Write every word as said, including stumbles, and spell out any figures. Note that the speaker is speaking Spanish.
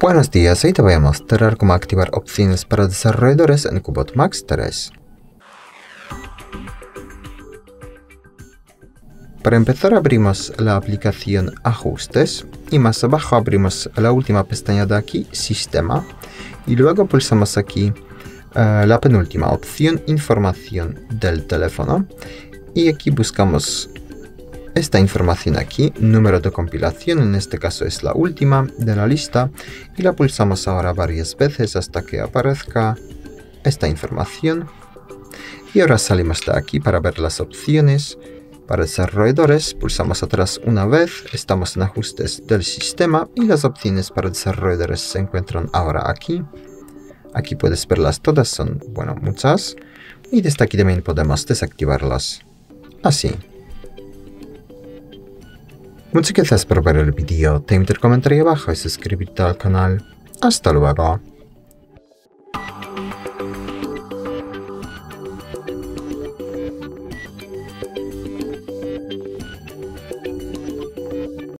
Buenos días, hoy te voy a mostrar cómo activar opciones para desarrolladores en Qbot Max tres. Para empezar abrimos la aplicación Ajustes y más abajo abrimos la última pestaña de aquí, Sistema, y luego pulsamos aquí uh, la penúltima opción, Información del teléfono, y aquí buscamos esta información aquí, número de compilación, en este caso es la última de la lista, y la pulsamos ahora varias veces hasta que aparezca esta información. Y ahora salimos de aquí para ver las opciones. Para desarrolladores, pulsamos atrás una vez, estamos en ajustes del sistema y las opciones para desarrolladores se encuentran ahora aquí. Aquí puedes verlas todas, son, bueno, muchas. Y desde aquí también podemos desactivarlas. Así. Muchas gracias por ver el vídeo, te invito a comentar ahí abajo y suscribirte al canal. Hasta luego.